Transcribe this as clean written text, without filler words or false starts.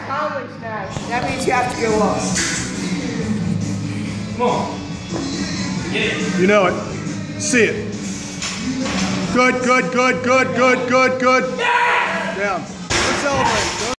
accomplished that. That means you have to go up. Come on. Get it. You know it. See it. Good, good, good, good, good, good, good. Yeah! Down. Let's celebrate.